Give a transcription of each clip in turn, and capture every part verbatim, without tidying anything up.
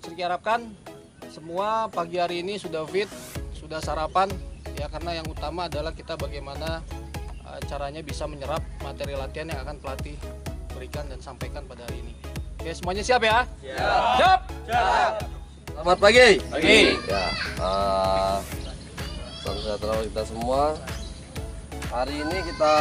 Sri harapkan semua pagi hari ini sudah fit, sudah sarapan ya, karena yang utama adalah kita bagaimana uh, caranya bisa menyerap materi latihan yang akan pelatih berikan dan sampaikan pada hari ini. Oke, semuanya siap ya? Siap. Siap. Siap. Selamat pagi. Pagi. Ya, uh, salam sejahtera kita semua. Hari ini kita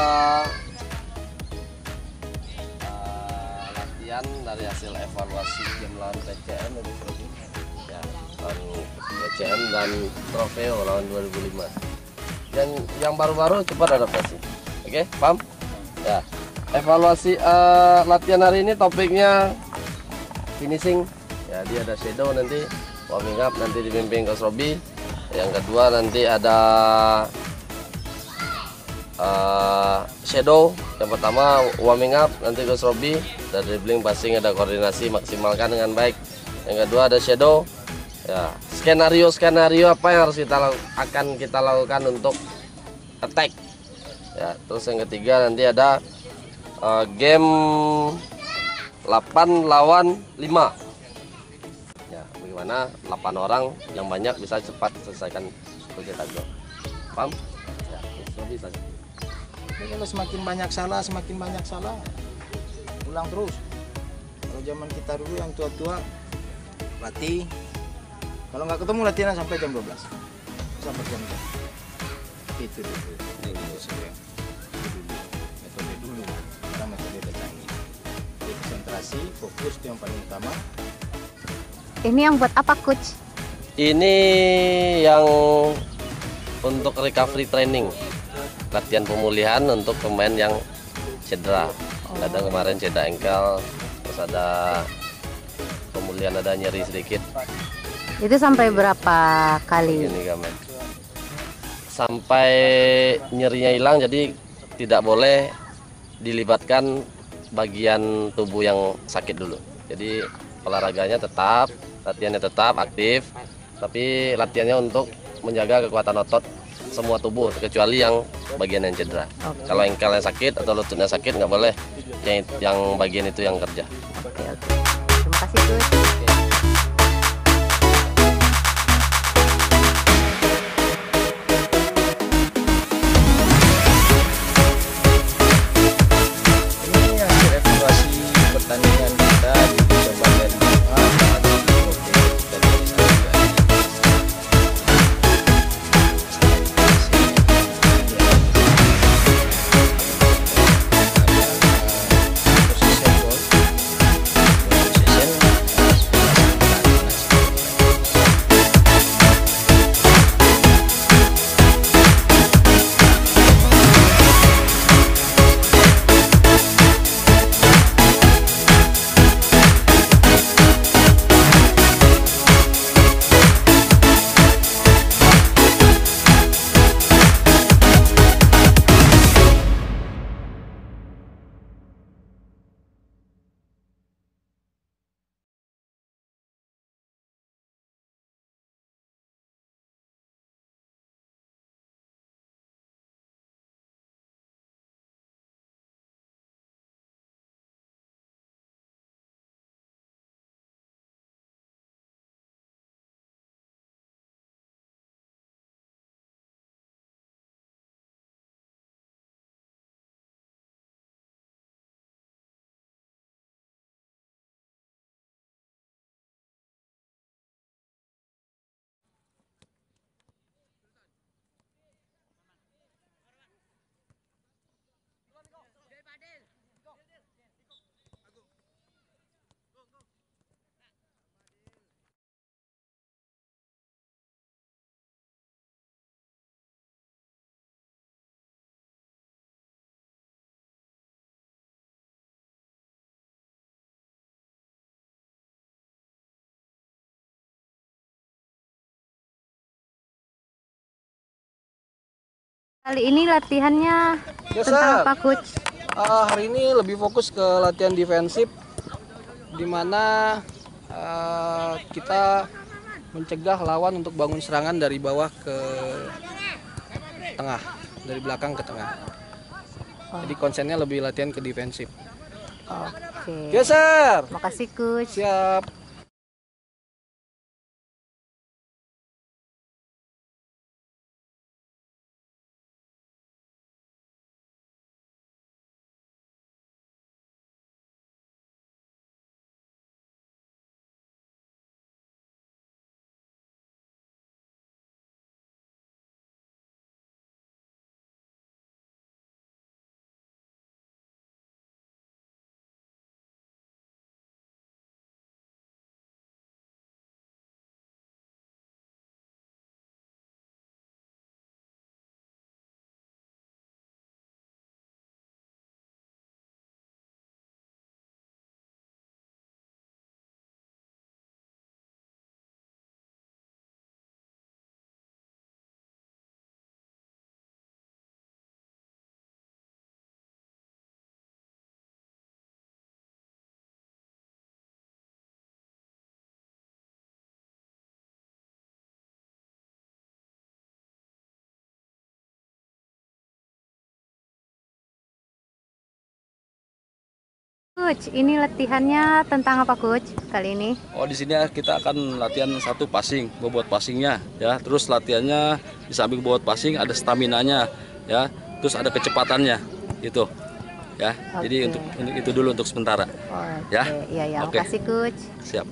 uh, latihan dari hasil evaluasi game lawan P C M ya, lawan P C M dan Trofeo lawan dua ribu lima. Yang yang baru-baru cepat adaptasi. Oke, paham? Ya. Evaluasi uh, latihan hari ini topiknya finishing. Ya, dia ada shadow nanti, warming up nanti dibimbing Coach Robi. Yang kedua nanti ada uh, shadow. Yang pertama warming up nanti Coach Robi, ada dribbling, passing, ada koordinasi, maksimalkan dengan baik. Yang kedua ada shadow. Ya, skenario skenario apa yang harus kita akan kita lakukan untuk attack. Ya, terus yang ketiga nanti ada uh, game delapan lawan lima. Ya, bagaimana delapan orang yang banyak bisa cepat selesaikan proyek itu. Paham? Ya, lebih saja. Ini kalau semakin banyak salah, semakin banyak salah, ulang terus. Kalau zaman kita dulu yang tua-tua latih, kalau nggak ketemu latihan sampai jam dua belas, sampai jam jam. Itu dulu. Ini dulu. Metode dulu. Sekarang metode udah canggih. Jadi konsentrasi, fokus itu yang paling utama. Ini yang buat apa, Coach? Ini yang untuk recovery training, latihan pemulihan untuk pemain yang cedera. Ada kemarin cedera engkel, terus ada pemulihan, ada nyeri sedikit. Itu sampai berapa kali? Ini kamen. Sampai nyerinya hilang, jadi tidak boleh dilibatkan bagian tubuh yang sakit dulu. Jadi olahraganya tetap, latihannya tetap aktif, tapi latihannya untuk menjaga kekuatan otot semua tubuh kecuali yang bagian yang cedera. Okay. Kalau engkelnya sakit atau lututnya sakit nggak boleh yang yang bagian itu yang kerja. Oke, oke. Terima kasih, Coach. Ini hasil evaluasi pertandingan kita di coba dari Kali ini latihannya Yes, tentang sir. apa, Coach? Uh, hari ini lebih fokus ke latihan defensif, di mana uh, kita mencegah lawan untuk bangun serangan dari bawah ke tengah, dari belakang ke tengah. Oh. Jadi konsennya lebih latihan ke defensif. Oke. Yes, sir. Makasih, Coach. Siap. Coach, ini latihannya tentang apa, Coach, kali ini? Oh, di sini kita akan latihan satu passing, bobot passingnya, ya. Terus latihannya di samping bobot passing ada staminanya, ya. Terus ada kecepatannya, itu, ya. Oke. Jadi untuk, untuk itu dulu untuk sementara, Oke, ya. iya ya, Oke. makasih, Coach. Siap.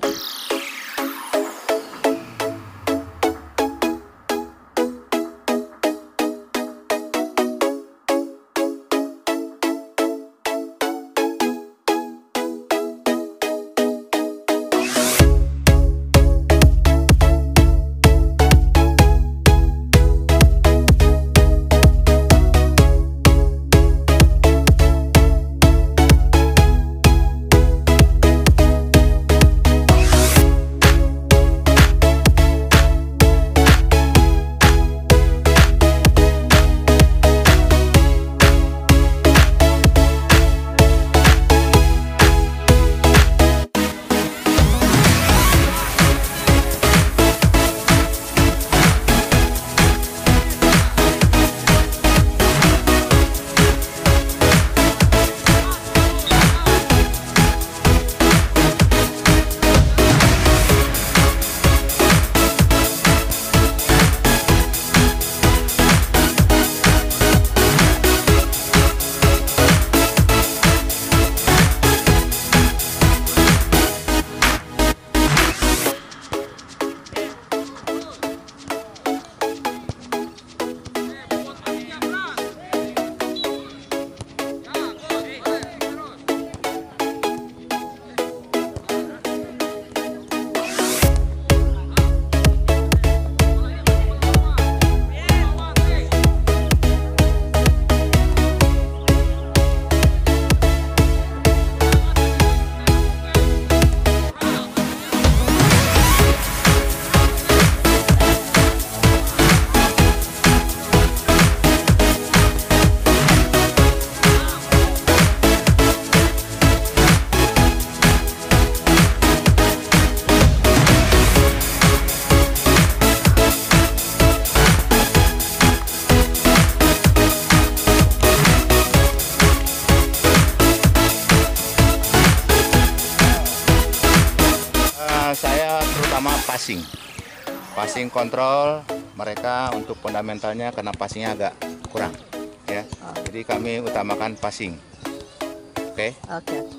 Saya terutama passing, passing kontrol mereka untuk fundamentalnya karena passingnya agak kurang, ya. Jadi kami utamakan passing, oke? Oke.